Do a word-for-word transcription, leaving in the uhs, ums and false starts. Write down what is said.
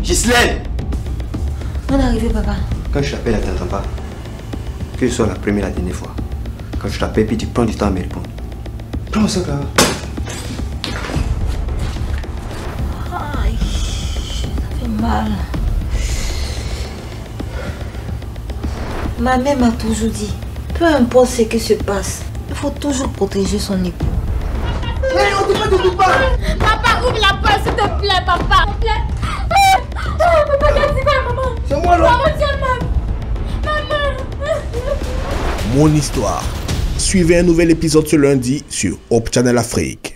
Ghislaine! On est arrivé, papa. Quand je t'appelle, elle t'entend pas. Que ce soit la première et la dernière fois. Quand je t'appelle, puis tu prends du temps à me répondre. Prends ça, là. Aïe, ça fait mal. Ma mère m'a toujours dit, peu importe ce qui se passe, il faut toujours protéger son époux. Mais on ne te dit pas! Papa, ouvre la porte, s'il te plaît, papa. S'il te plaît. Papa, qu'est-ce que tu fais, maman? C'est moi, là! Maman, tiens, maman. Maman. Mon histoire. Suivez un nouvel épisode ce lundi sur Hope Channel Afrique.